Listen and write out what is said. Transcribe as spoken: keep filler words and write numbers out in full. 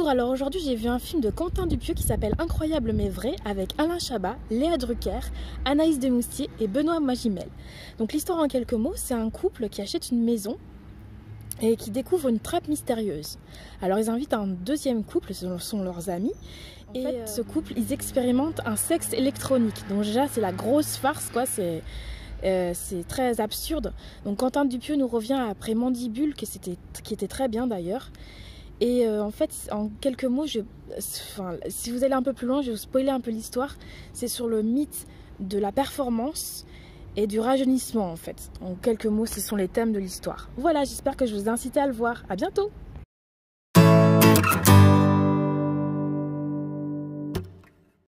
alors aujourd'hui j'ai vu un film de Quentin Dupieux qui s'appelle Incroyable mais vrai avec Alain Chabat, Léa Drucker, Anaïs Demoustier et Benoît Magimel. Donc l'histoire en quelques mots, c'est un couple qui achète une maison et qui découvre une trappe mystérieuse. Alors ils invitent un deuxième couple, ce sont leurs amis. En et fait, euh... ce couple, ils expérimentent un sexe électronique. Donc déjà c'est la grosse farce quoi, c'est... Euh, c'est très absurde. Donc Quentin Dupieux nous revient après Mandibule, qui, qui était très bien d'ailleurs. Et euh, en fait, en quelques mots, je, enfin, si vous allez un peu plus loin, je vais vous spoiler un peu l'histoire. C'est sur le mythe de la performance et du rajeunissement en fait. En quelques mots, ce sont les thèmes de l'histoire. Voilà, j'espère que je vous incite à le voir. À bientôt!